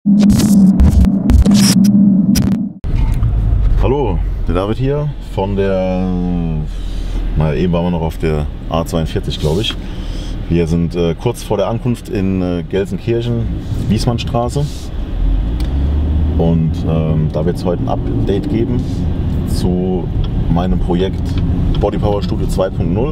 Hallo, der David hier von der, eben waren wir noch auf der A42, glaube ich. Wir sind kurz vor der Ankunft in Gelsenkirchen, Wiesmannstraße. Und da wird es heute ein Update geben zu meinem Projekt Body Power Studio 2.0.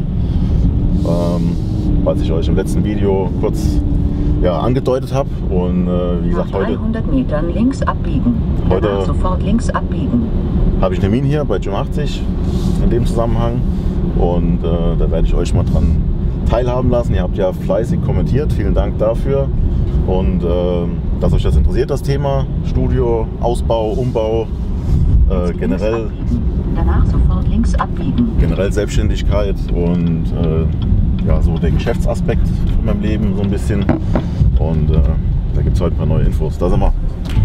Was ich euch im letzten Video kurz angedeutet habe. Und wie gesagt, nach 300 Metern links abbiegen. Danach sofort links abbiegen. Habe ich einen Termin hier bei Gym80 in dem Zusammenhang. Und da werde ich euch mal dran teilhaben lassen. Ihr habt ja fleißig kommentiert. Vielen Dank dafür. Und dass euch das interessiert, das Thema Studio, Ausbau, Umbau, generell. Danach sofort links abbiegen. Generell Selbstständigkeit und so der Geschäftsaspekt in meinem Leben so ein bisschen. Und da gibt es heute ein paar neue Infos. Da sind wir.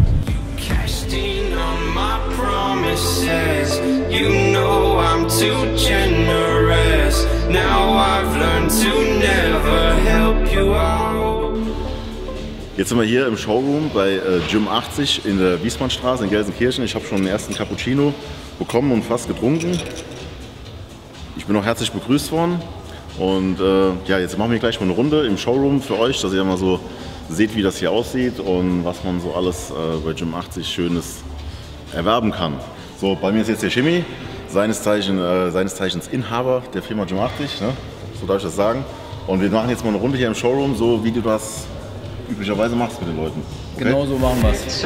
Jetzt sind wir hier im Showroom bei Gym80 in der Wiesmannstraße in Gelsenkirchen. Ich habe schon den ersten Cappuccino bekommen und fast getrunken. Ich bin auch herzlich begrüßt worden. Und jetzt machen wir gleich mal eine Runde im Showroom für euch, dass ihr mal so seht, wie das hier aussieht und was man so alles bei Gym80 Schönes erwerben kann. So, bei mir ist jetzt der Jimmy, seines Zeichens Inhaber der Firma Gym80, ne? So darf ich das sagen. Und wir machen jetzt mal eine Runde hier im Showroom, so wie du das üblicherweise machst mit den Leuten. Okay? Genau so machen wir es.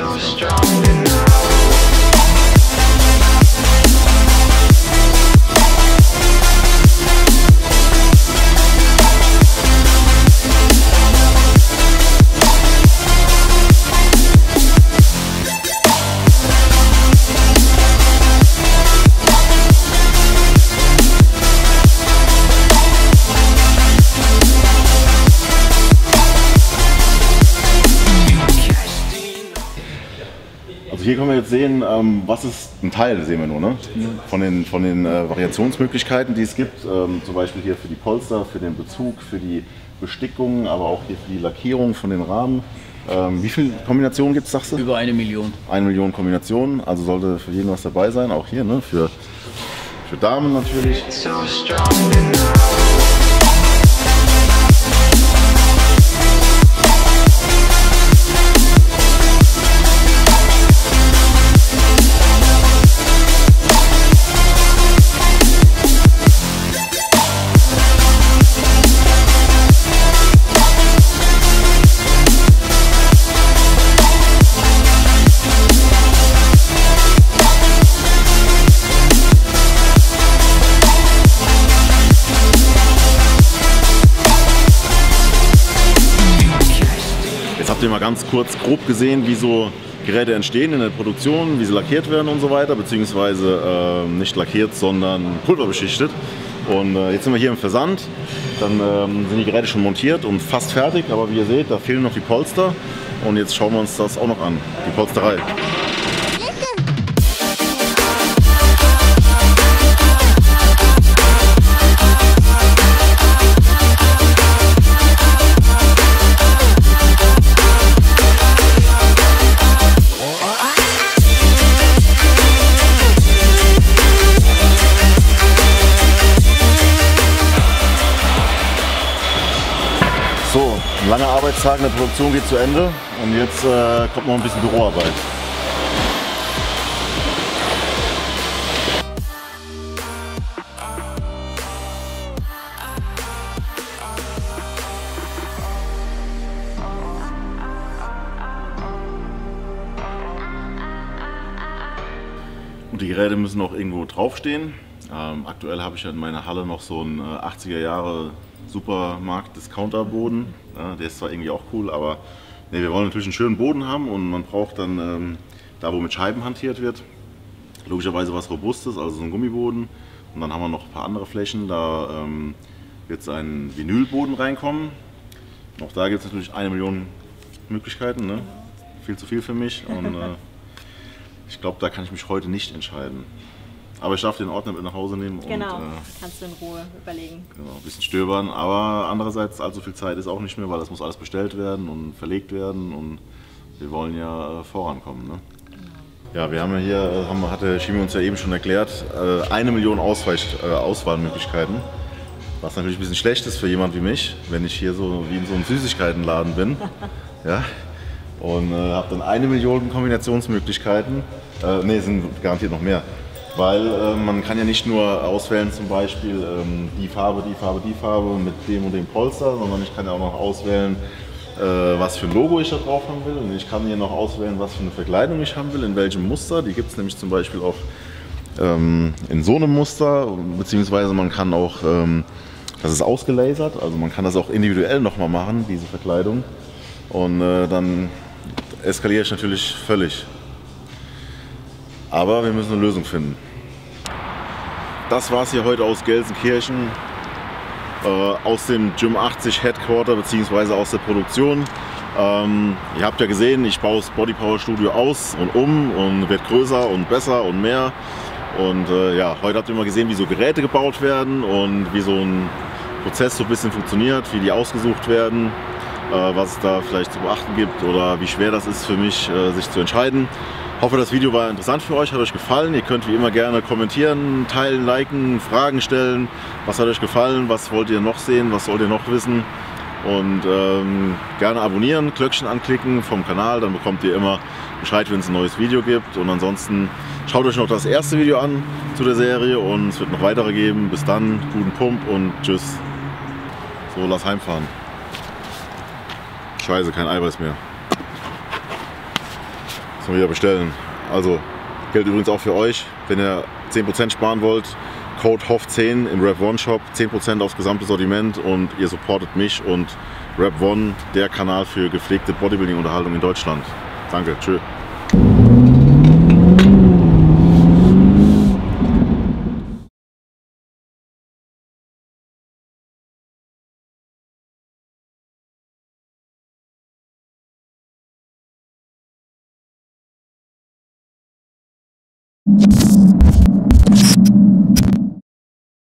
Hier können wir jetzt sehen, was ist ein Teil, sehen wir nur, ne? Von den Variationsmöglichkeiten, die es gibt. Zum Beispiel hier für die Polster, für den Bezug, für die Bestickung, aber auch hier für die Lackierung von den Rahmen. Wie viele Kombinationen gibt es, sagst du? Über 1 Million. 1 Million Kombinationen, also sollte für jeden was dabei sein, auch hier, ne? Für Damen natürlich. Habt ihr mal ganz kurz grob gesehen, wie so Geräte entstehen in der Produktion, wie sie lackiert werden und so weiter, beziehungsweise nicht lackiert, sondern pulverbeschichtet. Und jetzt sind wir hier im Versand, dann sind die Geräte schon montiert und fast fertig, aber wie ihr seht, da fehlen noch die Polster und jetzt schauen wir uns das auch noch an, die Polsterei. So, ein langer Arbeitstag in der Produktion geht zu Ende und jetzt kommt noch ein bisschen Büroarbeit. Und die Geräte müssen auch irgendwo draufstehen. Aktuell habe ich ja in meiner Halle noch so einen 80er Jahre Supermarkt-Discounter-Boden. Ja, der ist zwar irgendwie auch cool, aber nee, wir wollen natürlich einen schönen Boden haben und man braucht dann, da wo mit Scheiben hantiert wird, logischerweise was Robustes, also so ein Gummiboden. Und dann haben wir noch ein paar andere Flächen, da wird es ein Vinylboden reinkommen. Auch da gibt es natürlich 1 Million Möglichkeiten, ne? Viel zu viel für mich und ich glaube, da kann ich mich heute nicht entscheiden. Aber ich darf den Ordner mit nach Hause nehmen. Genau, und, kannst du in Ruhe überlegen. Genau, ein bisschen stöbern, aber andererseits allzu viel Zeit ist auch nicht mehr, weil das muss alles bestellt werden und verlegt werden und Wir wollen ja vorankommen. Ne? Ja, wir haben ja hier, hatte Chimi uns ja eben schon erklärt, 1 Million Auswahlmöglichkeiten. Was natürlich ein bisschen schlecht ist für jemand wie mich, wenn ich hier so wie in so einem Süßigkeitenladen bin. Ja? Und habe dann 1 Million Kombinationsmöglichkeiten. Ne, sind garantiert noch mehr. Weil man kann ja nicht nur auswählen zum Beispiel die Farbe mit dem und dem Polster, sondern ich kann ja auch noch auswählen, was für ein Logo ich da drauf haben will. Und ich kann hier noch auswählen, was für eine Verkleidung ich haben will, in welchem Muster. Die gibt es nämlich zum Beispiel auch in so einem Muster, beziehungsweise man kann auch, das ist ausgelasert, also man kann das auch individuell nochmal machen, diese Verkleidung. Und dann eskaliere ich natürlich völlig. Aber wir müssen eine Lösung finden. Das war es hier heute aus Gelsenkirchen, aus dem Gym 80 Headquarter bzw. aus der Produktion. Ihr habt ja gesehen, ich baue das Body Power Studio aus und um und wird größer und besser und mehr. Und ja, heute habt ihr mal gesehen, wie so Geräte gebaut werden und wie so ein Prozess so ein bisschen funktioniert, wie die ausgesucht werden, was es da vielleicht zu beachten gibt oder wie schwer das ist für mich, sich zu entscheiden. Ich hoffe, das Video war interessant für euch, hat euch gefallen. Ihr könnt wie immer gerne kommentieren, teilen, liken, Fragen stellen. Was hat euch gefallen? Was wollt ihr noch sehen? Was wollt ihr noch wissen? Und gerne abonnieren, Glöckchen anklicken vom Kanal, dann bekommt ihr immer Bescheid, wenn es ein neues Video gibt. Und ansonsten schaut euch noch das erste Video an zu der Serie und es wird noch weitere geben. Bis dann, guten Pump und tschüss. So, lass heimfahren. Scheiße, kein Eiweiß mehr. Müssen wir wieder bestellen. Also, gilt übrigens auch für euch, wenn ihr 10% sparen wollt, Code HOFF10 im Rev1 Shop, 10% aufs gesamte Sortiment und ihr supportet mich und Rev1, der Kanal für gepflegte Bodybuilding-Unterhaltung in Deutschland. Danke, tschö.